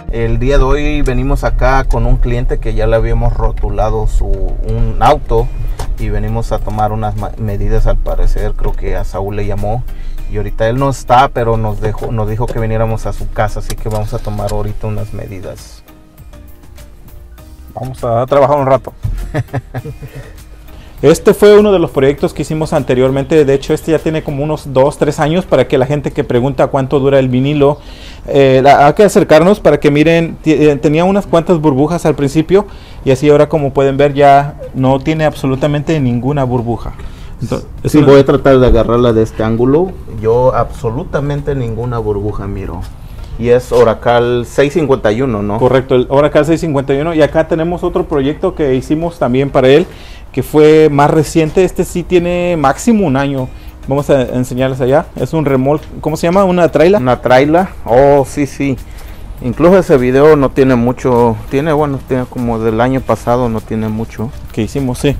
El día de hoy venimos acá con un cliente que ya le habíamos rotulado un auto y venimos a tomar unas medidas. Al parecer creo que a Saúl le llamó y ahorita él no está, pero nos dijo que viniéramos a su casa, así que vamos a tomar ahorita unas medidas. Vamos a trabajar un rato. Este fue uno de los proyectos que hicimos anteriormente. De hecho, este ya tiene como unos 2-3 años, para que la gente que pregunta cuánto dura el vinilo, hay que acercarnos para que miren. Tenía unas cuantas burbujas al principio y así ahora, como pueden ver, ya no tiene absolutamente ninguna burbuja. Entonces, sí, voy a tratar de agarrarla de este ángulo. Yo absolutamente ninguna burbuja miro. Y es Oracle 651, ¿no? Correcto, el Oracle 651. Y acá tenemos otro proyecto que hicimos también para él, que fue más reciente. Este sí tiene máximo un año. Vamos a enseñarles allá. Es un remolque, ¿cómo se llama? ¿Una traila? Una traila. Oh, sí, sí. Incluso ese video no tiene mucho. Tiene como del año pasado, no tiene mucho. Que hicimos, sí.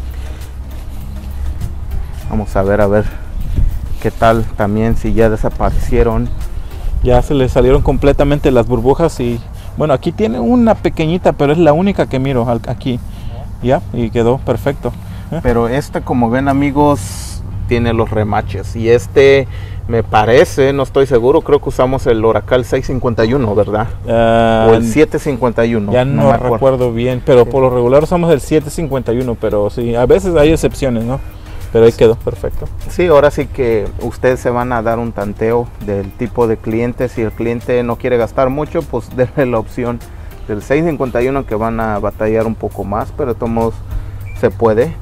Vamos a ver qué tal también, si ya desaparecieron. Ya se le salieron completamente las burbujas y bueno, aquí tiene una pequeñita, pero es la única que miro aquí. Ya, y quedó perfecto. Pero como ven, amigos, tiene los remaches. Y me parece, no estoy seguro, creo que usamos el Oracle 651, ¿verdad? O el 751. Ya no recuerdo bien, pero por lo regular usamos el 751, pero sí, a veces hay excepciones, ¿no? Pero ahí quedó perfecto. Sí, ahora sí que ustedes se van a dar un tanteo del tipo de cliente. Si el cliente no quiere gastar mucho, pues denle la opción del 651, que van a batallar un poco más, pero de todos modos se puede.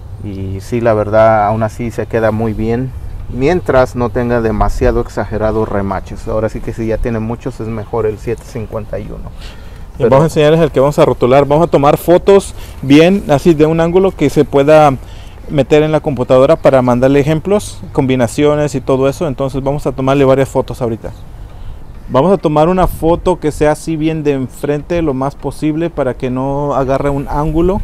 Y sí, la verdad, aún así se queda muy bien, mientras no tenga demasiado exagerados remaches. Ahora sí que si ya tiene muchos, es mejor el 751. Vamos a enseñarles el que vamos a rotular. Vamos a tomar fotos bien, así de un ángulo que se pueda meter en la computadora para mandarle ejemplos, combinaciones y todo eso. Entonces vamos a tomarle varias fotos ahorita. Vamos a tomar una foto que sea así bien de enfrente lo más posible, para que no agarre un ángulo,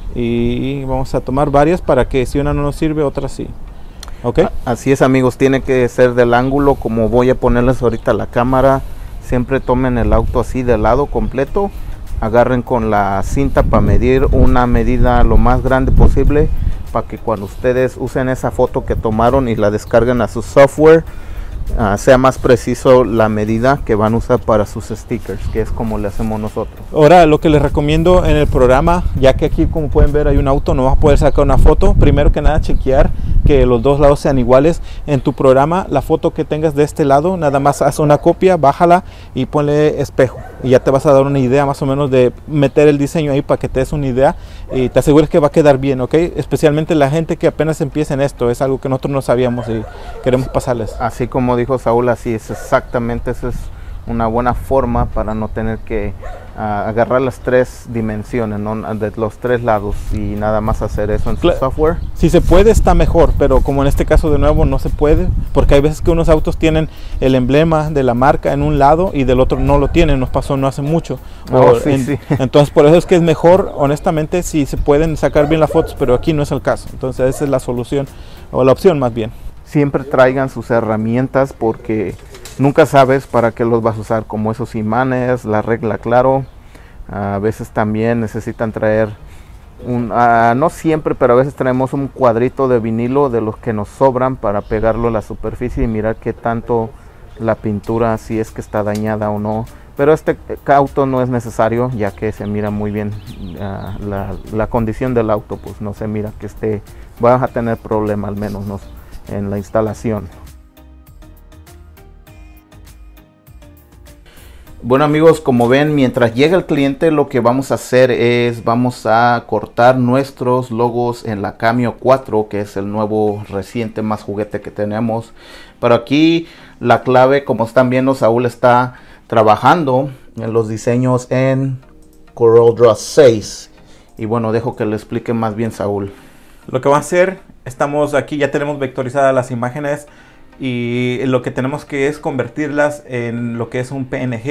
y vamos a tomar varias para que si una no nos sirve, otra sí. ¿Ok? Así es, amigos, tiene que ser del ángulo como voy a ponerles ahorita la cámara. Siempre tomen el auto así de lado completo, agarren con la cinta para medir una medida lo más grande posible, para que cuando ustedes usen esa foto que tomaron y la descarguen a su software, sea más preciso la medida que van a usar para sus stickers, que es como le hacemos nosotros. Ahora, lo que les recomiendo en el programa, ya que aquí, como pueden ver, hay un auto, no vas a poder sacar una foto. Primero que nada, chequear que los dos lados sean iguales. En tu programa, la foto que tengas de este lado, nada más haz una copia, bájala y ponle espejo, y ya te vas a dar una idea más o menos de meter el diseño ahí, para que te des una idea y te asegures que va a quedar bien, ¿ok? Especialmente la gente que apenas empieza en esto, es algo que nosotros no sabíamos y queremos pasarles. Así como dijo Saúl, así es exactamente. Esa es una buena forma para no tener que agarrar las tres dimensiones, ¿no? De los tres lados, y nada más hacer eso en su software. Si se puede, está mejor, pero como en este caso de nuevo no se puede, porque hay veces que unos autos tienen el emblema de la marca en un lado y del otro no lo tienen. Nos pasó no hace mucho. Sí. Entonces por eso es que es mejor, honestamente, si se pueden sacar bien las fotos, pero aquí no es el caso. Entonces esa es la solución, o la opción más bien. Siempre traigan sus herramientas, porque nunca sabes para qué los vas a usar, como esos imanes, la regla claro. A veces también necesitan traer no siempre, pero a veces traemos un cuadrito de vinilo de los que nos sobran, para pegarlo a la superficie y mirar qué tanto la pintura, si es que está dañada o no. Pero este auto no es necesario, ya que se mira muy bien la condición del auto, pues no se mira que vas a tener problema, al menos no en la instalación. Bueno, amigos, como ven, mientras llega el cliente, lo que vamos a hacer es vamos a cortar nuestros logos en la Cameo 4, que es el nuevo reciente más juguete que tenemos. Pero aquí la clave, como están viendo, Saúl está trabajando en los diseños en CorelDRAW 6. Y bueno, dejo que le explique más bien Saúl. Lo que va a hacer, estamos aquí, ya tenemos vectorizadas las imágenes, y lo que tenemos que es convertirlas en lo que es un PNG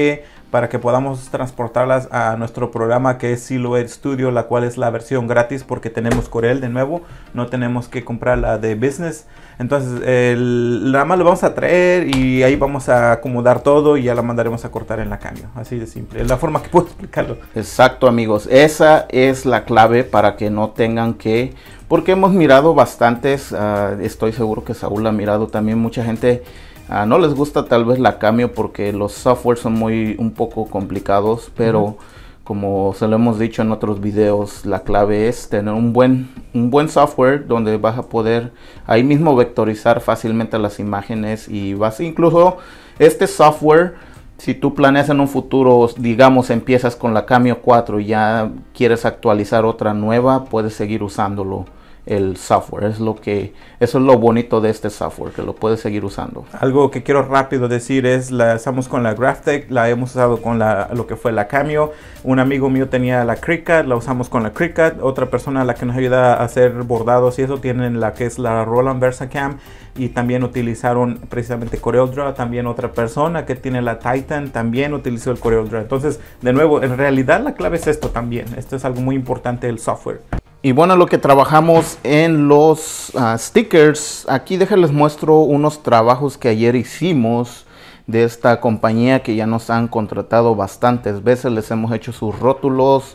para que podamos transportarlas a nuestro programa que es Silhouette Studio, la cual es la versión gratis porque tenemos Corel de nuevo, no tenemos que comprar la de business. Entonces nada más lo vamos a traer y ahí vamos a acomodar todo y ya la mandaremos a cortar en la Cameo, así de simple, es la forma que puedo explicarlo. Exacto, amigos, esa es la clave para que no tengan que, porque hemos mirado bastantes, estoy seguro que Saúl ha mirado también, mucha gente no les gusta tal vez la Cameo porque los softwares son un poco complicados, pero como se lo hemos dicho en otros videos, la clave es tener un buen software donde vas a poder ahí mismo vectorizar fácilmente las imágenes y incluso este software, si tú planeas en un futuro, digamos empiezas con la Cameo 4 y ya quieres actualizar otra nueva, puedes seguir usándolo. El software, eso es lo bonito de este software, que lo puedes seguir usando. Algo que quiero rápido decir es, la usamos con la Graphtec, la hemos usado con lo que fue la Cameo. Un amigo mío tenía la Cricut, la usamos con la Cricut. Otra persona la que nos ayuda a hacer bordados y eso tienen la que es la Roland VersaCam y también utilizaron precisamente CorelDRAW. También otra persona que tiene la Titan también utilizó el CorelDRAW. Entonces, de nuevo, en realidad la clave es esto también. Esto es algo muy importante, el software. Y bueno, lo que trabajamos en los stickers, aquí déjenles muestro unos trabajos que ayer hicimos de esta compañía que ya nos han contratado bastantes veces. Les hemos hecho sus rótulos,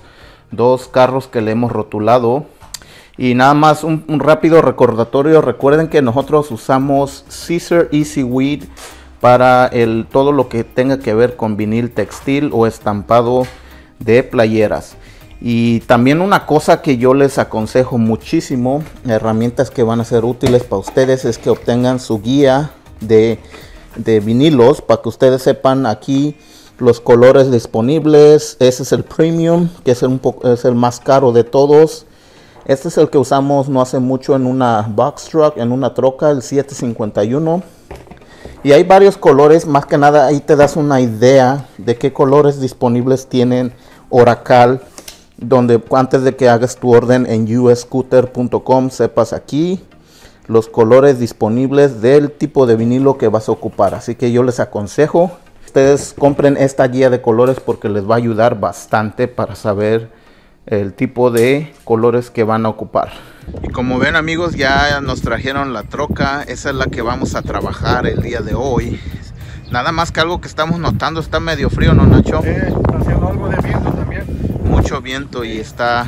2 carros que le hemos rotulado. Y nada más un rápido recordatorio, recuerden que nosotros usamos Caesar EasyWeed para todo lo que tenga que ver con vinil textil o estampado de playeras. Y también una cosa que yo les aconsejo muchísimo, herramientas que van a ser útiles para ustedes, es que obtengan su guía de vinilos para que ustedes sepan aquí los colores disponibles. Ese es el premium, que es el más caro de todos. Este es el que usamos no hace mucho en una box truck, en una troca, el 751. Y hay varios colores, más que nada ahí te das una idea de qué colores disponibles tienen Oracal, donde antes de que hagas tu orden en usscooter.com sepas aquí los colores disponibles del tipo de vinilo que vas a ocupar. Así que yo les aconsejo ustedes compren esta guía de colores porque les va a ayudar bastante para saber el tipo de colores que van a ocupar. Y como ven, amigos, ya nos trajeron la troca. Esa es la que vamos a trabajar el día de hoy. Nada más que algo que estamos notando, está medio frío, ¿no, Nacho? Está haciendo algo de viento también. Mucho viento y está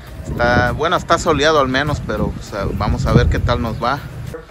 soleado al menos, pero o sea, vamos a ver qué tal nos va.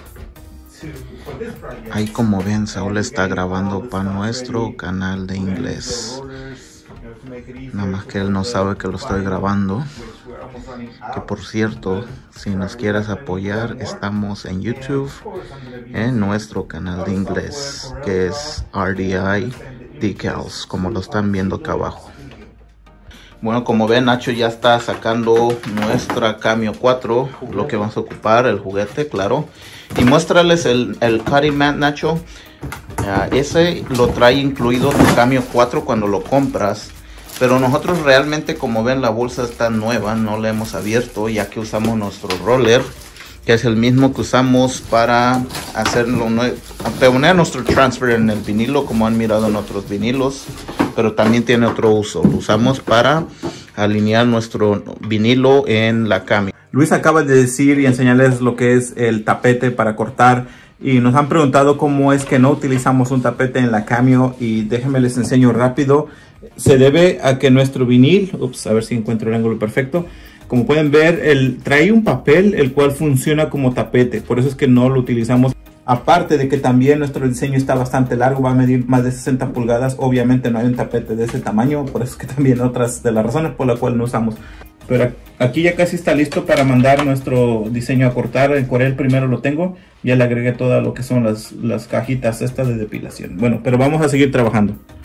Ahí como ven, Saúl está grabando para nuestro canal de inglés. Nada más que él no sabe que lo estoy grabando. Que por cierto, si nos quieres apoyar, estamos en YouTube en nuestro canal de inglés, que es RDI Decals, como lo están viendo acá abajo. Bueno, como ven, Nacho ya está sacando nuestra Cameo 4, lo que vamos a ocupar, el juguete, claro. Y muéstrales el cutting mat, Nacho. Ese lo trae incluido tu Cameo 4 cuando lo compras. Pero nosotros realmente, como ven, la bolsa está nueva, no la hemos abierto, ya que usamos nuestro roller, que es el mismo que usamos para poner nuestro transfer en el vinilo, como han mirado en otros vinilos, pero también tiene otro uso. Lo usamos para alinear nuestro vinilo en la Cameo. Luis acaba de decir y enseñarles lo que es el tapete para cortar, y nos han preguntado cómo es que no utilizamos un tapete en la Cameo, y déjenme les enseño rápido. Se debe a que nuestro vinil, a ver si encuentro el ángulo perfecto. Como pueden ver, trae un papel el cual funciona como tapete, por eso es que no lo utilizamos. Aparte de que también nuestro diseño está bastante largo, va a medir más de 60 pulgadas. Obviamente no hay un tapete de ese tamaño, por eso es que también otras de las razones por las cuales no usamos. Pero aquí ya casi está listo para mandar nuestro diseño a cortar. En Corel primero lo tengo, ya le agregué todo lo que son las cajitas estas de depilación. Bueno, pero vamos a seguir trabajando.